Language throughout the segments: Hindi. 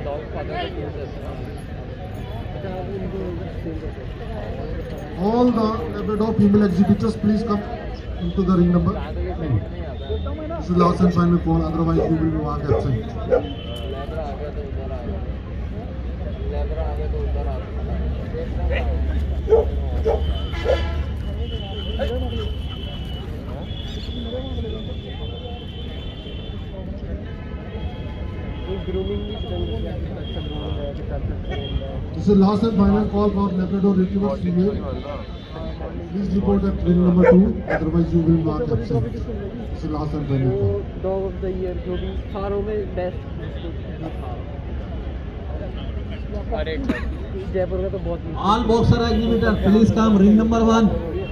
All the Labrador female exhibitors, please come into the ring number. This is last and final call, otherwise you will be marked absent. This is last and final call for Labrador Retrievers female. Please report at ring number 2, otherwise you will mark absent. This is last and final call. Dog of the year जो भी सारों में best जयपुर का तो बहुत All boxer exhibitor, please come ring number 1.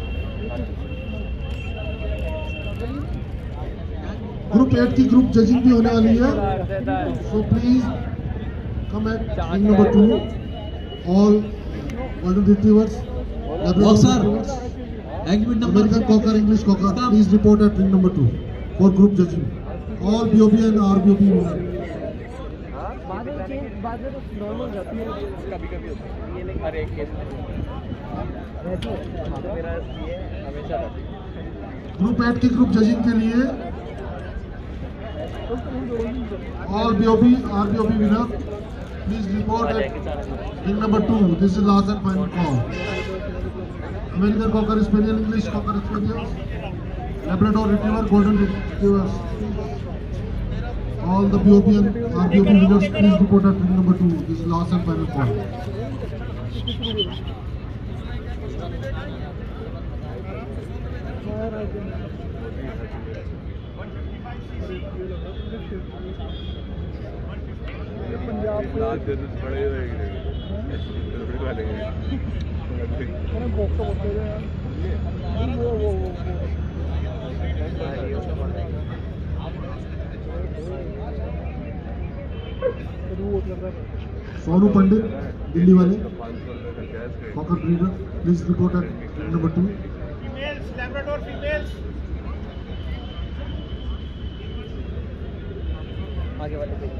Group 8 की ग्रुप जजिंग भी होने वाली है, so please come at ring number 2. All golden retrievers, Boxer exhibit number American cocker, English cocker, please report at ring number 2 for group judging. All BOP and RBOP winners. बाद में तो नॉर्मल जाती है, कभी-कभी होता है ये, नहीं हर एक केस में रहती है। मेरा ये हमेशा रहती है। ग्रुप 8 की ग्रुप जजिंग के लिए all BOP, RBOP winner, please report at ring number 2. This is last and final call. American cocker, Spaniel, English cocker, Spaniels, Labrador retriever, golden retrievers. All the BOP and RBOP winners, please report at ring number 2. This is last and final call. Sonu Pandit Delhi वाले cocker breeder, please report at ring number 2. Females, Labrador females. आगे वाले देखना